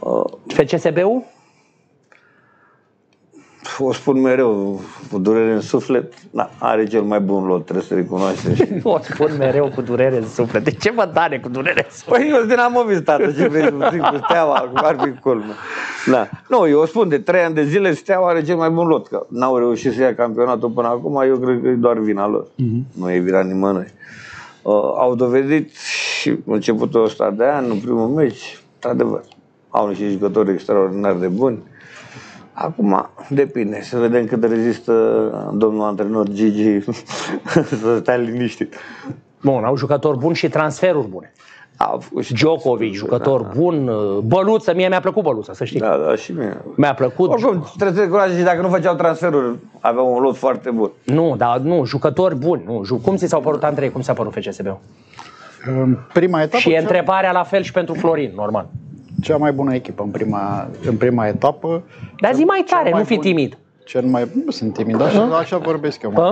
FCSB-ul? O spun mereu, cu durere în suflet, are cel mai bun lot, trebuie să recunoaște. O spun mereu cu durere în suflet. De ce vă dare cu durere în suflet? Păi eu sunt dinamovist, tată, ce vrei să zic cu Steaua, ar fi culmea. Da. Nu, eu o spun, de 3 ani de zile Steaua are cel mai bun lot, că n-au reușit să ia campionatul până acum, eu cred că e doar vina lor. Nu e vina nimănui. Au dovedit și începutul ăsta de an, în primul meci, într-adevăr, au niște jucători extraordinar de buni. Acum depinde, să vedem cât rezistă domnul antrenor Gigi să stea liniștit. Bun, au jucători buni și transferuri bune. Djokovic, jucător bun, Băluță, mie mi-a plăcut Băluță, să știi. Da, și mie. Mi-a plăcut. Oricum, trebuie să recunoaște și dacă nu făceau transferuri, aveau un lot foarte bun. Nu, dar nu, jucători buni. Nu. Cum ți s-au părut, Andrei, cum s-a părut FCSB-ul? Prima etapă. Și întrebarea la fel și pentru Florin, normal. Cea mai bună echipă în prima etapă. Dar zi mai tare, nu fi timid. Nu sunt timid, așa vorbesc eu.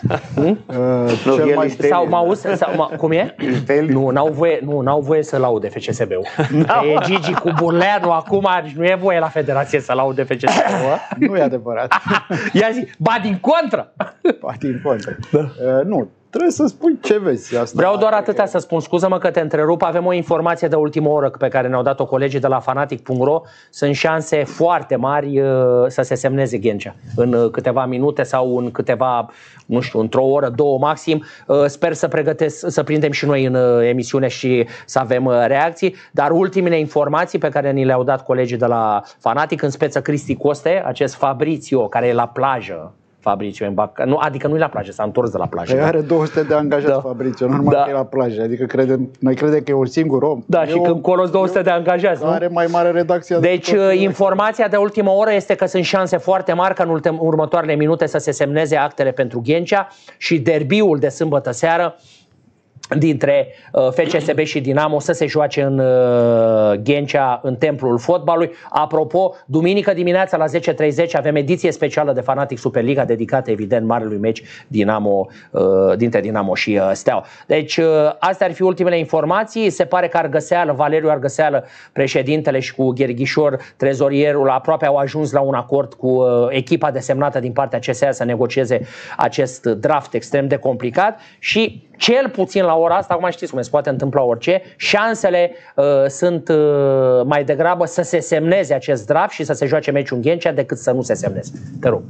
Sau mă auzi? Cum e? Nu, n-au voie să laude FCSB-ul. E Gigi cu Burleanu acum, nu e voie la federație să laude FCSB-ul. Nu e adevărat. Ia zi, ba din contră! Ba din contră. Nu. Trebuie să spui ce vezi. Asta vreau doar atâtea să spun, scuză-mă că te întrerup, avem o informație de ultimă oră pe care ne-au dat-o colegii de la Fanatic.ro. Sunt șanse foarte mari să se semneze Ghencea în câteva minute sau în câteva, nu știu, într-o oră, 2 maxim. Sper să pregătesc, să prindem și noi în emisiune și să avem reacții. Dar ultimele informații pe care ni le-au dat colegii de la Fanatic, în speță Cristi Coste, acest Fabrizio care e la plajă. Fabrizio, adică nu e la plajă, s-a întors de la plajă. Păi are 200 de angajați, Fabrizio, nu numai că e la plajă. Adică noi credem că e un singur om. Da, și când colo 200 de angajați, nu? Are mai mare redacție. Deci informația de ultimă oră este că sunt șanse foarte mari ca în următoarele minute să se semneze actele pentru Ghencea și derbiul de sâmbătă seară dintre FCSB și Dinamo să se joace în Ghencea, în templul fotbalului. Apropo, duminică dimineața la 10:30 avem ediție specială de Fanatic Superliga dedicată evident marelui meci dintre Dinamo și Steaua. Deci astea ar fi ultimele informații. Se pare că Valeriu Argăseală, președintele, și cu Gherghișor, trezorierul, aproape au ajuns la un acord cu echipa desemnată din partea CSA să negocieze acest draft extrem de complicat și cel puțin la ora asta, acum știți cum se poate întâmpla orice, șansele sunt mai degrabă să se semneze acest draft și să se joace meciul în Ghencea decât să nu se semneze. Te rog.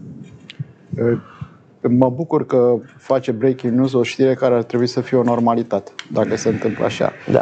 Mă bucur că face breaking news o știre care ar trebui să fie o normalitate, dacă se întâmplă așa. Da.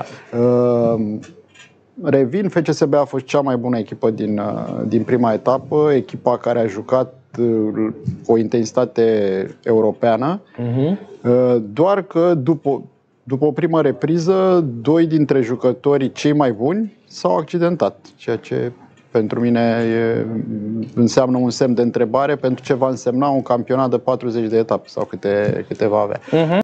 Revin, FCSB a fost cea mai bună echipă din prima etapă, echipa care a jucat cu o intensitate europeană, doar că după o primă repriză, 2 dintre jucătorii cei mai buni s-au accidentat, ceea ce pentru mine înseamnă un semn de întrebare pentru ce va însemna un campionat de 40 de etape sau câte va avea.